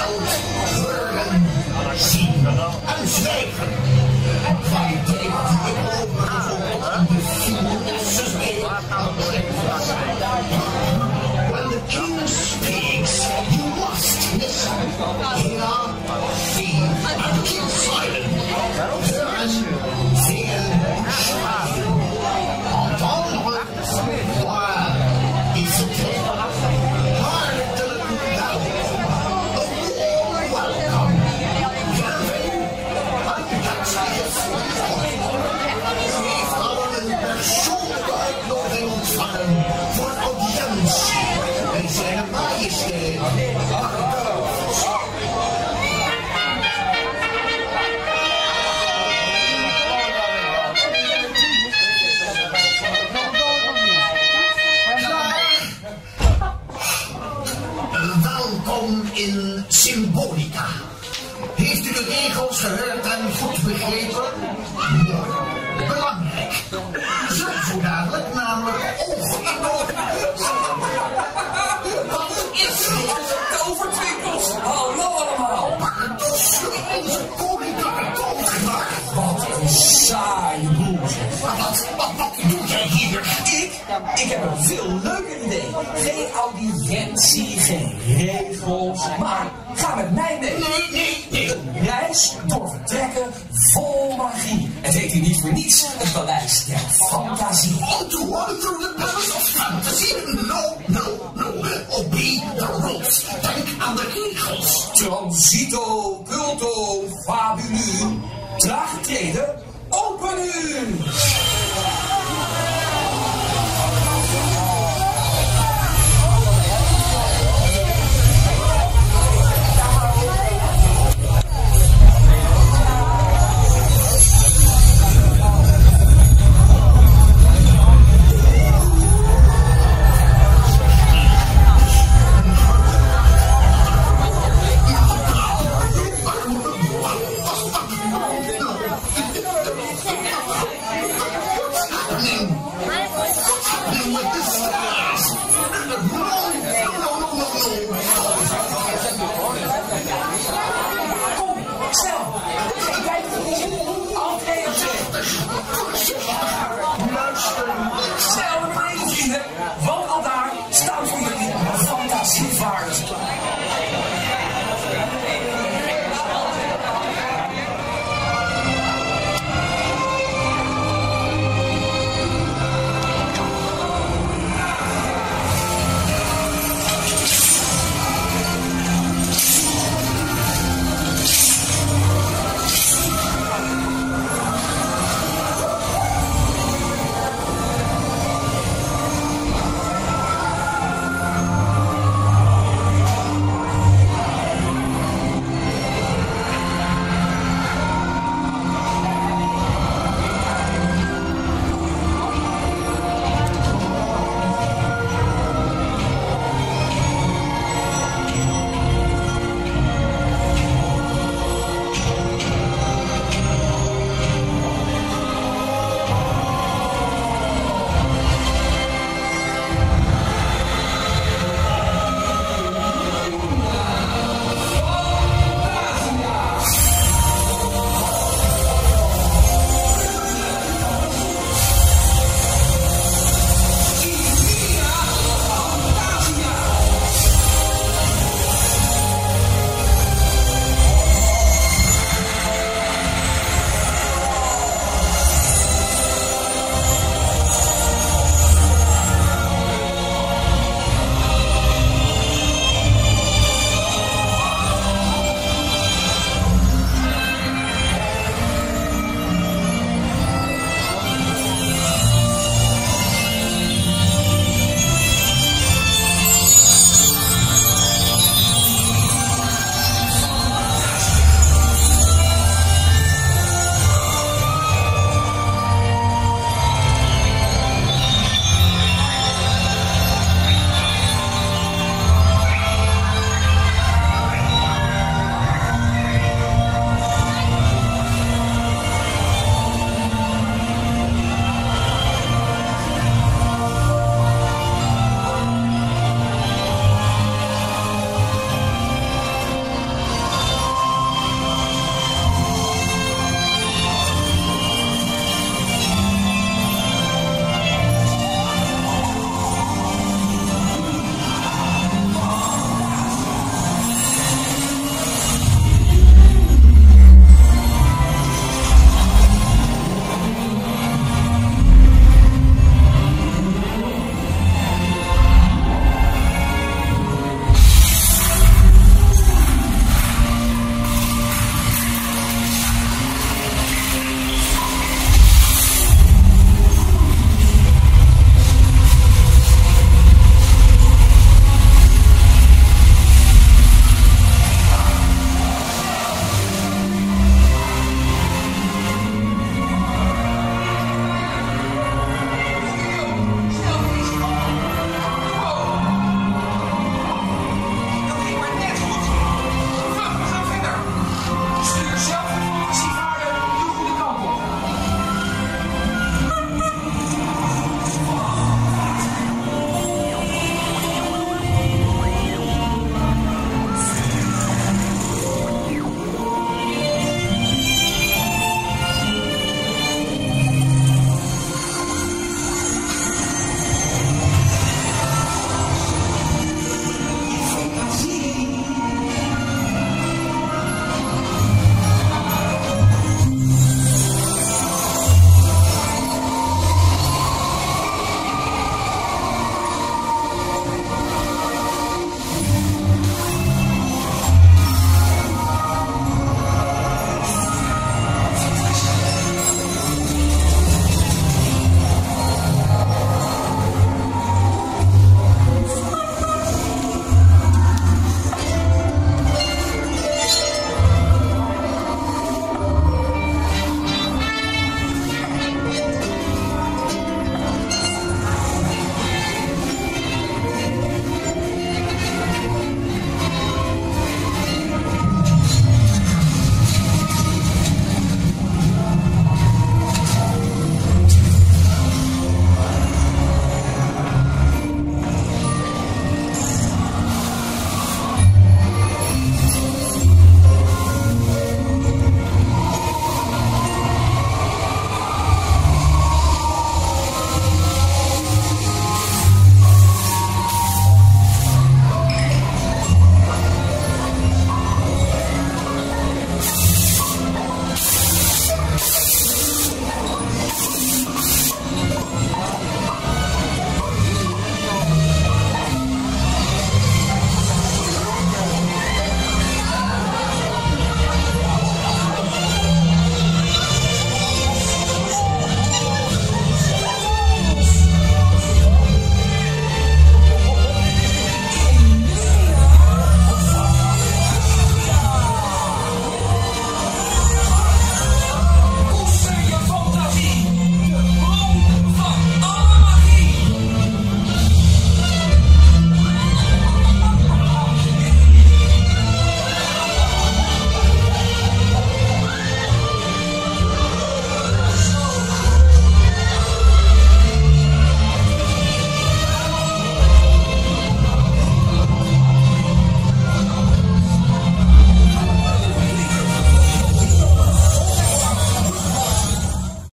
veld horen, zien en zwijgen. Kwaliteit die ik overigens aan de finesses mee. When the king speaks, you must listen. Hear, see, and keep silent. Hören, sehen, schweigen. Entendre, voir, hésiter. Hartelijk welkom. A warm welcome. Bienvenue. Een herzliches willkommen. U heeft allen een persoonlijke uitnodiging ontvangen voor een audiëntie bij zijn majesteit. Welkom in Symbolica. Heeft u de regels gehoord en goed begrepen? Mooi. Belangrijk. Zo dadelijk namelijk oog in oog. Wat is dit? Tovertwinkels, hallo allemaal. Maar dus onze koning dood gemaakt. Wat een saaie boel. Wat doe jij hier? Ik heb een veel leuker idee. Geen audiëntie, geen regels, maar ga met mij mee. Nee. Een reis door vertrekken vol magie. Het heet hier niet voor niets het paleis der fantasie. Want to wander through the palace of fantasy? No. Obey the rules. Denk aan de regels. Transito, culto, fabulu. Traag treden, open u.